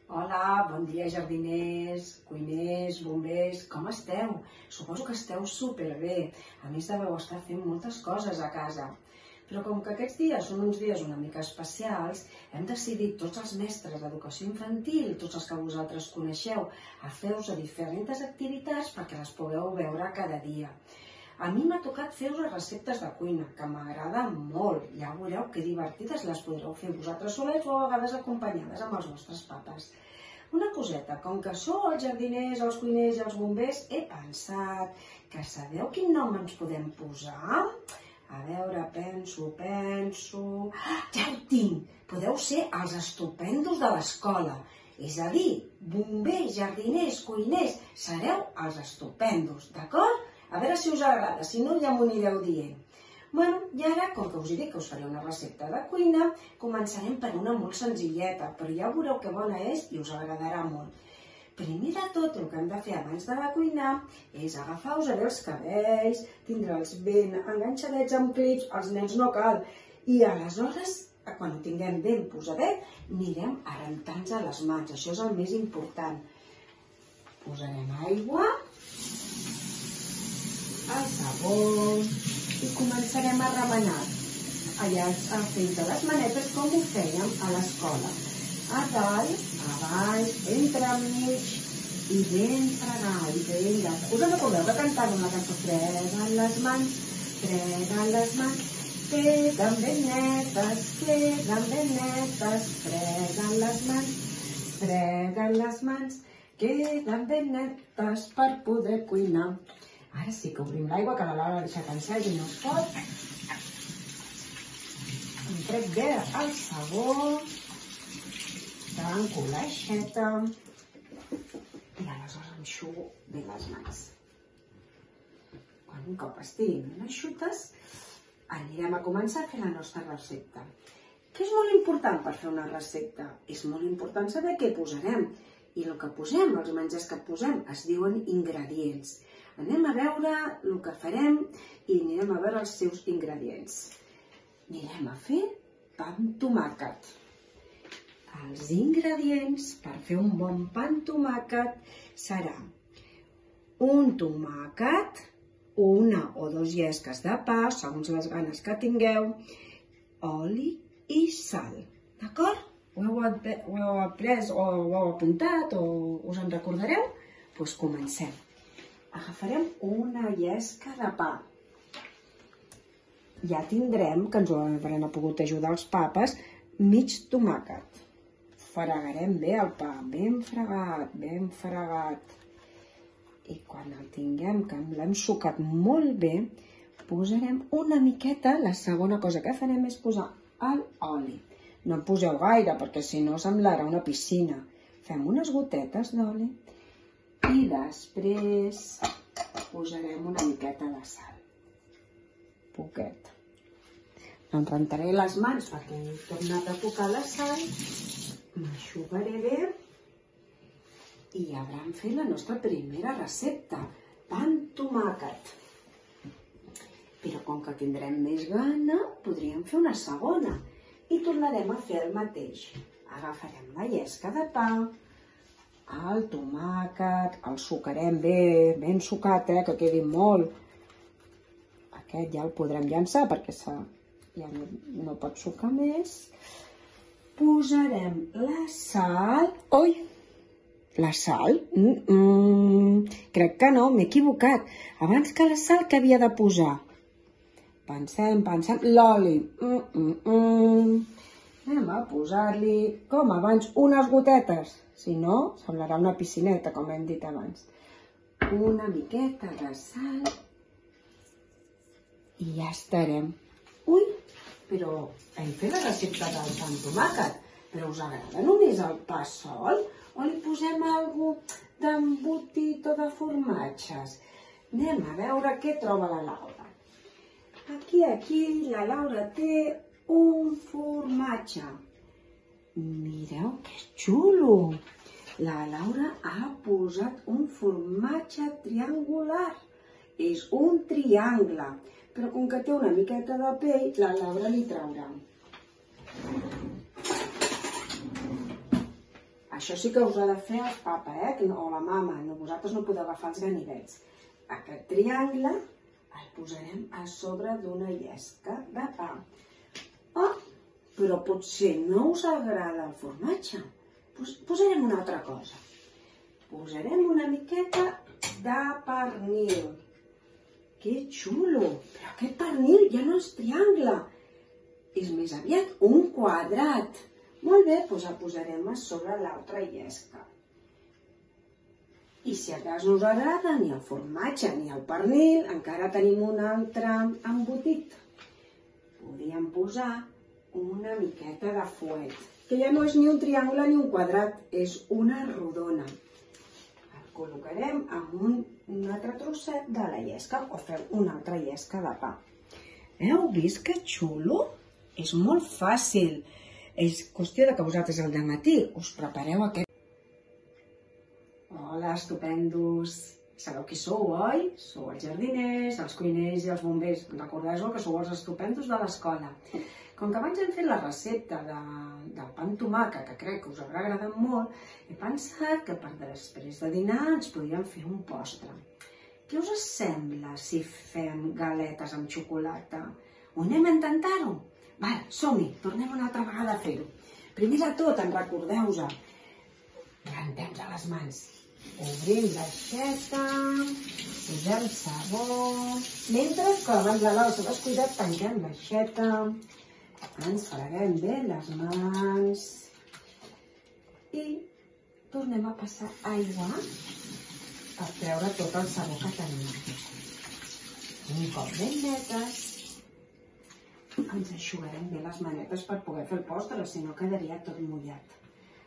Hola, bon dia jardiners, cuiners, bombers, com esteu? Suposo que esteu superbé, a més deveu estar fent moltes coses a casa. Però com que aquests dies són uns dies una mica especials, hem decidit tots els mestres d'educació infantil, tots els que vosaltres coneixeu, a fer-vos diferents activitats perquè les pugueu veure cada dia. A mi m'ha tocat fer-vos receptes de cuina, que m'agraden molt. Ja veureu que divertides les podreu fer vosaltres solets o a vegades acompanyades amb els vostres papes. Una coseta, com que sou els jardiners, els cuiners i els bombers, he pensat que sabeu quin nom ens podem posar? A veure, penso... Ja ho tinc! Podeu ser els estupendos de l'escola. És a dir, bombers, jardiners, cuiners, sereu els estupendos, d'acord? A veure si us agrada, si no ja m'ho anireu dient. Bueno, i ara, com que us he dit que us faré una recepta de cuina, començarem per una molt senzilleta, però ja veureu que bona és i us agradarà molt. Primer de tot, el que hem de fer abans de cuinar és agafar-vos els cabells, tindre'ls ben enganxadets amb clips, els nens no cal, i aleshores, quan ho tinguem ben posadet, anirem a rentar-nos a les mans, això és el més important. Posarem aigua, el sabó i començarem a remenar. Allà fent de les manetes com ho fèiem a l'escola. A dalt, a baix, entremig i ben fregar i ben gat. Us recordeu de cantar una cançó? Freguen les mans, queden ben netes, freguen les mans, queden ben netes per poder cuinar. Ara sí que obrim l'aigua, que la Laura ha deixat encès i no es pot. Em trec bé el sabó, tanco l'aixeta i aleshores enxugo bé les mans. Quan un cop estiguin ben eixutes, anirem a començar a fer la nostra recepta. Què és molt important per fer una recepta? És molt important saber què posarem. I el que posem, els menjars que posem, es diuen ingredients. Anem a veure el que farem i anirem a veure els seus ingredients. Anirem a fer pa amb tomàquet. Els ingredients per fer un bon pa amb tomàquet serà un tomàquet, una o dos llesques de pa, segons les ganes que tingueu, oli i sal. D'acord? Ho heu après o ho heu apuntat o us en recordareu? Doncs comencem. Agafarem una llesca de pa. Ja tindrem, que ens ho haurem pogut ajudar els papes, mig tomàquet. Fregarem bé el pa, ben fregat, ben fregat. I quan el tinguem, que l'hem sucat molt bé, posarem una miqueta, la segona cosa que farem és posar l'oli. No en poseu gaire, perquè si no semblarà una piscina. Fem unes gotetes d'oli. I després posarem una miqueta de sal. Poquet. No em rentaré les mans perquè he tornat a tocar la sal. M'aixugaré bé. I ja haurem fet la nostra primera recepta. Pa amb tomàquet. Però com que tindrem més gana, podríem fer una segona. I tornarem a fer el mateix. Agafarem la llesca de pa, el tomàquet, el sucarem bé, ben sucat, que quedi molt. Aquest ja el podrem llançar perquè ja no pot sucar més. Posarem la sal. Ui! La sal? Crec que no, m'he equivocat. Abans que la sal, què havia de posar? Pensem, l'oli. Anem a posar-li, com abans, unes gotetes. Si no, semblarà una piscineta, com hem dit abans. Una miqueta de sal. I ja estarem. Ui, però hem fet la recepta del pa amb tomàquet. Però us agrada només el pa sol? O li posem alguna cosa d'embotit o de formatges? Anem a veure què troba la Laura. Aquí, la Laura té un formatge. Mireu que xulo! La Laura ha posat un formatge triangular. És un triangle. Però com que té una miqueta de pell, la Laura li traurà. Això sí que us ha de fer el papa, o la mama, vosaltres no podeu agafar els ganivets. Aquest triangle el posarem a sobre d'una llesca de pa. Oh, però potser no us agrada el formatge. Posarem una altra cosa. Posarem una miqueta de pernil. Que xulo! Però aquest pernil ja no és triangle. És més aviat un quadrat. Molt bé, doncs el posarem a sobre l'altra llesca. I si a cas no us agrada ni el formatge ni el pernil, encara tenim un altre embotit. Podríem posar una miqueta de fuet, que ja no és ni un triangle ni un quadrat, és una rodona. El col·locarem en un altre trosset de la llesca o fem una altra llesca de pa. Heu vist que xulo? És molt fàcil. És qüestió que vosaltres al dematí us prepareu aquest. Hola, estupendos! Sabeu qui sou, oi? Sou els jardiners, els cuiners i els bombers. Recordeu que sou els estupendos de l'escola. Com que abans hem fet la recepta del pa amb tomàquet, que crec que us haurà agradat molt, he pensat que per després de dinar ens podríem fer un postre. Què us sembla si fem galetes amb xocolata? Ho anem a intentar-ho? Val, som-hi, tornem una altra vegada a fer-ho. Primer de tot, recordeu-vos, rentem-nos les mans. Obrim l'aixeta, posem sabó. Mentre que abans de l'ou s'ha descuidat, tanquem l'aixeta. Ens freguem bé les mans i tornem a passar aigua per treure tot el sabó que tenim. Un cop ben netes, ens eixugarem bé les manetes per poder fer el postre, si no quedaria tot mullat.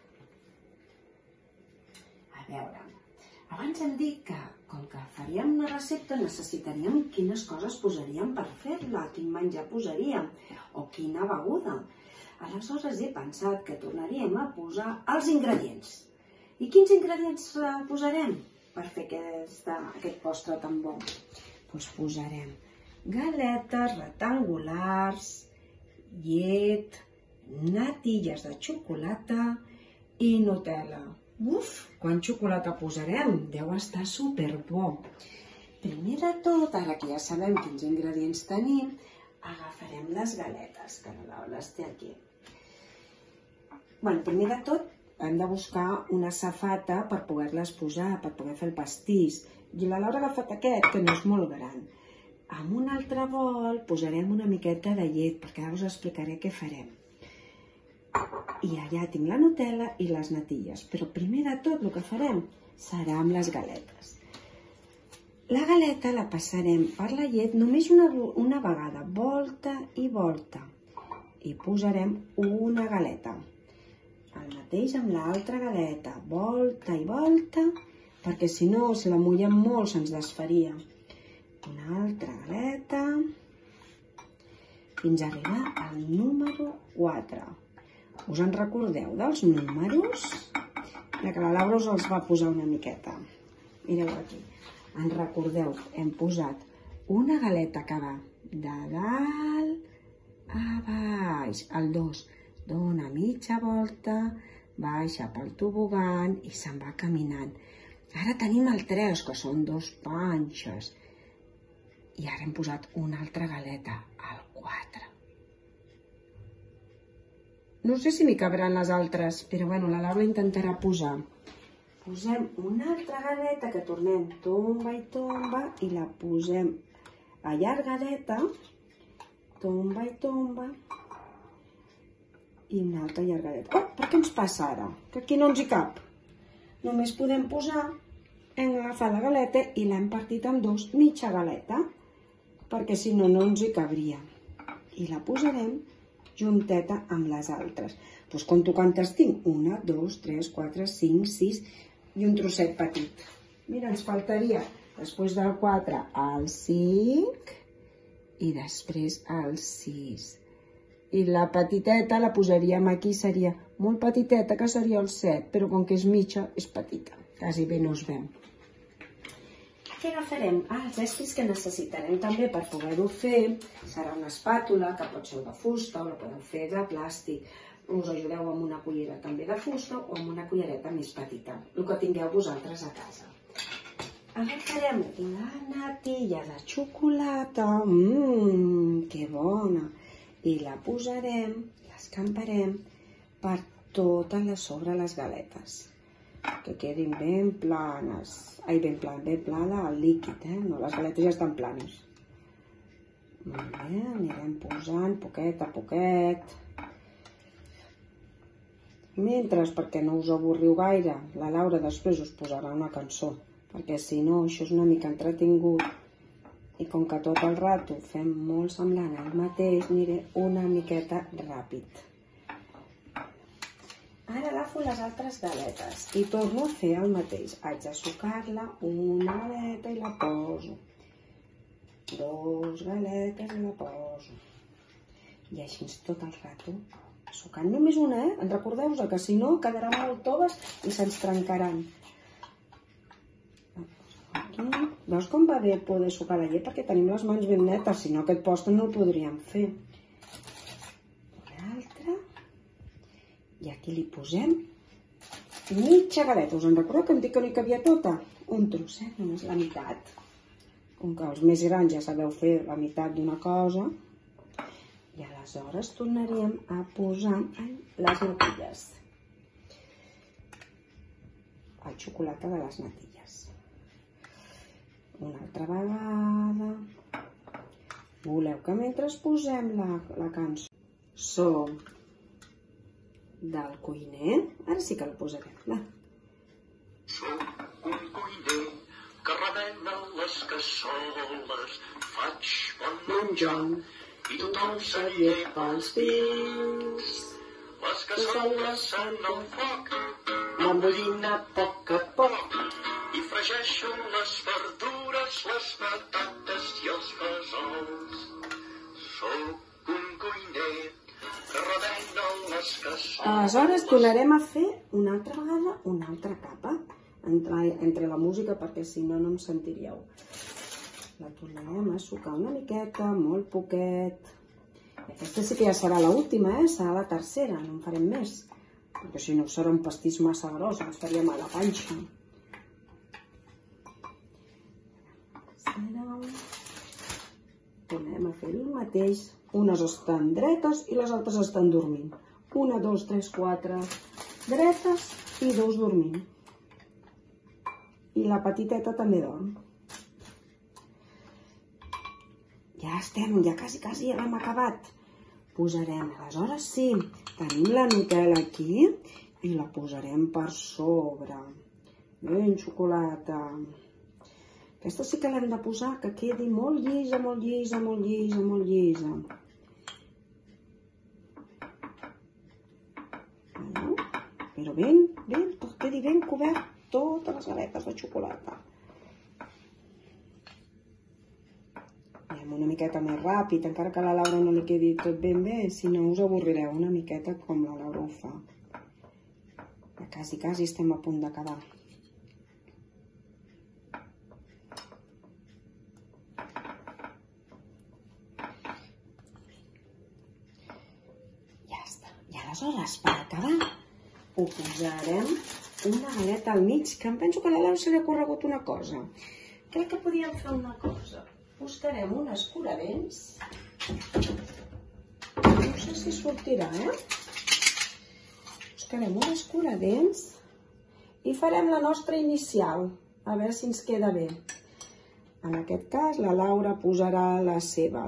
A veure, abans hem dit que, com que faríem una recepta, necessitaríem quines coses posaríem per fer-la, quin menjar posaríem o quina beguda. Aleshores he pensat que tornaríem a posar els ingredients. I quins ingredients posarem per fer aquest postre tan bo? Doncs posarem galetes rectangulars, llet, natilles de xocolata i Nutella. Uf, quan xocolata posarem? Deu estar superbo. Primer de tot, ara que ja sabem quins ingredients tenim, agafarem les galetes, que la Laura les té aquí. Primer de tot, hem de buscar una safata per poder-les posar, per poder fer el pastís. I la Laura ha agafat aquest, que no és molt gran. En un altre bol posarem una miqueta de llet, perquè ara us explicaré què farem. I allà tinc la Nutella i les natilles. Però primer de tot el que farem serà amb les galetes. La galeta la passarem per la llet només una vegada, volta i volta. I posarem una galeta. El mateix amb l'altra galeta, volta i volta, perquè si no, si la mullem molt, se'ns desfaria. Una altra galeta, fins a arribar al número 4. Us en recordeu dels números? Que la Laura us els va posar una miqueta. Mireu aquí. En recordeu, hem posat una galeta que va de dalt a baix. El 2 dona mitja volta, baixa pel tobogan i se'n va caminant. Ara tenim el 3, que són 2 panxes. I ara hem posat una altra galeta, el 4. No sé si m'hi cabran les altres, però la Laura intentarà posar. Posem una altra galeta que tornem tomba i tomba i la posem allargadeta, tomba i tomba, i una altra allargadeta. Oh, per què ens passa ara? Que aquí no ens hi cap. Només podem posar, hem agafat la galeta i l'hem partit en 2, mitja galeta, perquè si no, no ens hi cabria. I la posarem junteta amb les altres. Doncs compto quantes tinc. 1, 2, 3, 4, 5, 6 i un trosset petit. Mira, ens faltaria després del 4 el 5 i després el 6. I la petiteta la posaríem aquí, seria molt petiteta, que seria el 7, però com que és mitja, és petita. Quasi bé no es veu. Què agafarem? Els estris que necessitarem també per poder-ho fer serà una espàtula, que pot ser de fusta o la podem fer de plàstic. us ajudeu amb una cullera també de fusta o amb una cullereta més petita, el que tingueu vosaltres a casa. Agafarem la natilla de xocolata, que bona, i la posarem, l'escamparem per totes les sobre les galetes, que quedin ben planes, ben plana el líquid, no, les galetes ja estan planes. Molt bé, anirem posant poquet a poquet. Mentre, perquè no us avorriu gaire, la Laura després us posarà una cançó, perquè si no això és una mica entretingut i com que tot el rato fem molt semblant al mateix, aniré una miqueta ràpid. Ara agafo les altres galetes i torno a fer el mateix. Haig de sucar-la una galeta i la poso. 2 galetes i la poso. I així tot el rato sucant. Només una, En recordeu-vos que si no quedaran molt toves i se'ns trencaran. Aquí. Veus com va bé poder sucar la llet? Perquè tenim les mans ben netes, si no aquest postre no el podríem fer. Una altra. I aquí li posem mitja galeta. Us en recordeu que em dic que no hi cabia tota? Un trosset, només la meitat. Com que els més grans ja sabeu fer la meitat d'una cosa. I aleshores tornaríem a posar les natilles. El xocolata de les natilles. Una altra vegada. Voleu que mentre posem la cançó del cuiner, ara sí que la posarem. Va. Soc un cuiner que remena les cassoles, faig bon menjar i tothom se llepa els dits. Les cassoles en el foc van bullint a poc i fregeixo les verdures, les patates i els fesols. Soc un cuiner que remena les cassoles. Aleshores tornarem a fer una altra vegada una altra capa entre la música perquè si no no em sentiríeu. La tornarem a sucar una miqueta, molt poquet. Aquesta sí que ja serà l'última, serà la tercera, no en farem més. Perquè si no serà un pastís massa gros, ens faríem a la panxa. Tornem a fer el mateix. Unes estan dretes i les altres estan dormint. 1, 2, 3, 4 dretes i 2 dormint. I la petiteta també dorm. Ja estem, ja quasi ja l'hem acabat. Posarem, aleshores sí, tenim la Nutella aquí i la posarem per sobre. Ben xocolata. Aquesta sí que l'hem de posar que quedi molt llisa, molt llisa, molt llisa, molt llisa. Però ben, que quedi ben cobert totes les galetes de xocolata. Anem una miqueta més ràpid, encara que a la Laura no li quedi tot ben bé, si no us avorrireu una miqueta com la Laura ho fa. Quasi estem a punt d'acabar. Ja està. I aleshores, per acabar, ho posarem una galeta al mig, que em penso que a la Laura se li ha corregut una cosa. Crec que podíem fer una cosa. Buscarem un escuradents. No sé si sortirà, Buscarem un escuradents i farem la nostra inicial, a veure si ens queda bé. En aquest cas, la Laura posarà la seva.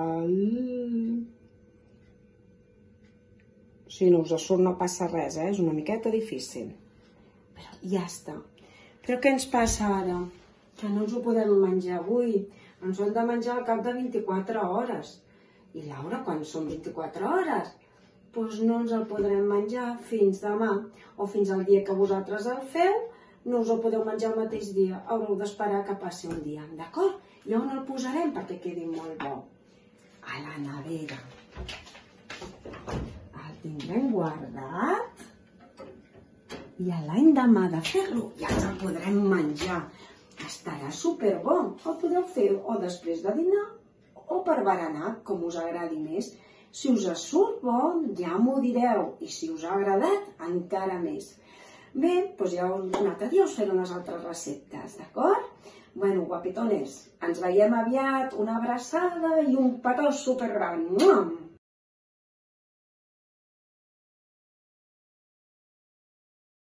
Si no us surt no passa res, és una miqueta difícil. Però ja està. Però què ens passa ara? Que no ens ho podem menjar avui. Ens ho hem de menjar al cap de 24 hores. I Laura, quan són 24 hores? Doncs no ens el podrem menjar fins demà. O fins al dia que vosaltres el feu, no us el podeu menjar el mateix dia. Haureu d'esperar que passi un dia. D'acord? I on el posarem perquè quedi molt bo? A la nevera. El tindrem guardat. I l'endemà de fer-lo ja ens el podrem menjar. Estarà superbo. El podreu fer o després de dinar o per berenar, com us agradi més. Si us surt bo, ja m'ho direu, i si us ha agradat, encara més. Bé, doncs ja un altre dia us faré unes altres receptes, d'acord? Bueno, guapetones, ens veiem aviat, una abraçada i un petó supergran.